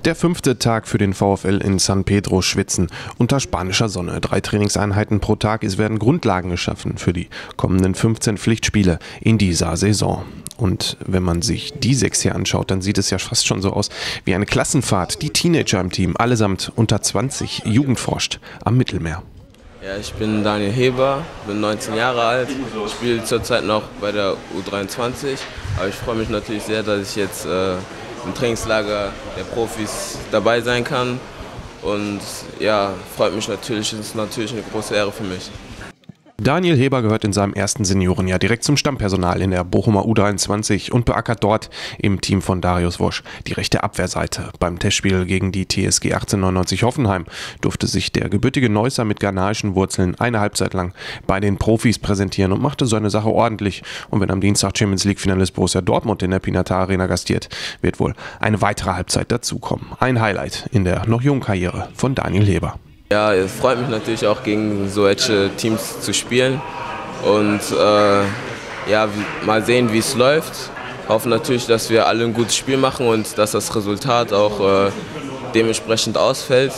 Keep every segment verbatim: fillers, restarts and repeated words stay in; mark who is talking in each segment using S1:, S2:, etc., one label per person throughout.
S1: Der fünfte Tag für den VfL in San Pedro Schwitzen unter spanischer Sonne. Drei Trainingseinheiten pro Tag. Es werden Grundlagen geschaffen für die kommenden fünfzehn Pflichtspiele in dieser Saison. Und wenn man sich die sechs hier anschaut, dann sieht es ja fast schon so aus wie eine Klassenfahrt. Die Teenager im Team, allesamt unter zwanzig, jugendforscht am Mittelmeer.
S2: Ja, ich bin Daniel Heber, bin neunzehn Jahre alt, spiele zurzeit noch bei der U dreiundzwanzig. Aber ich freue mich natürlich sehr, dass ich jetzt äh, im Trainingslager der Profis dabei sein kann. Und ja, freut mich natürlich, es ist natürlich eine große Ehre für mich.
S1: Daniel Heber gehört in seinem ersten Seniorenjahr direkt zum Stammpersonal in der Bochumer U dreiundzwanzig und beackert dort im Team von Darius Wosch die rechte Abwehrseite. Beim Testspiel gegen die T S G achtzehnhundertneunundneunzig Hoffenheim durfte sich der gebürtige Neusser mit ghanaischen Wurzeln eine Halbzeit lang bei den Profis präsentieren und machte seine Sache ordentlich. Und wenn am Dienstag Champions League-Finalist Borussia Dortmund in der Pinata Arena gastiert, wird wohl eine weitere Halbzeit dazukommen. Ein Highlight in der noch jungen Karriere von Daniel Heber.
S2: Ja, es freut mich natürlich auch, gegen solche Teams zu spielen und äh, ja, mal sehen, wie es läuft. Hoffen natürlich, dass wir alle ein gutes Spiel machen und dass das Resultat auch äh, dementsprechend ausfällt.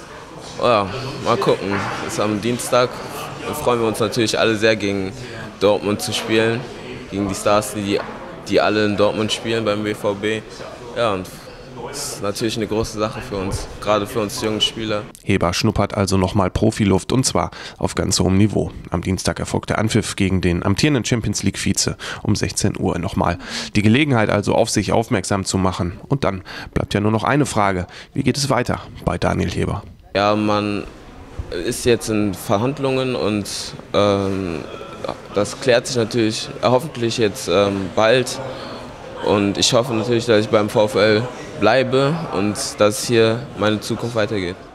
S2: Ja, mal gucken. Das ist am Dienstag. Da freuen wir uns natürlich alle sehr, gegen Dortmund zu spielen, gegen die Stars, die, die alle in Dortmund spielen beim B V B. Ja, und das ist natürlich eine große Sache für uns, gerade für uns jungen Spieler.
S1: Heber schnuppert also nochmal Profiluft und zwar auf ganz hohem Niveau. Am Dienstag erfolgt der Anpfiff gegen den amtierenden Champions League Vize um sechzehn Uhr nochmal. Die Gelegenheit also, auf sich aufmerksam zu machen. Und dann bleibt ja nur noch eine Frage: Wie geht es weiter bei Daniel Heber?
S2: Ja, man ist jetzt in Verhandlungen und ähm, das klärt sich natürlich hoffentlich jetzt ähm, bald. Und ich hoffe natürlich, dass ich beim VfL bleibe und dass hier meine Zukunft weitergeht.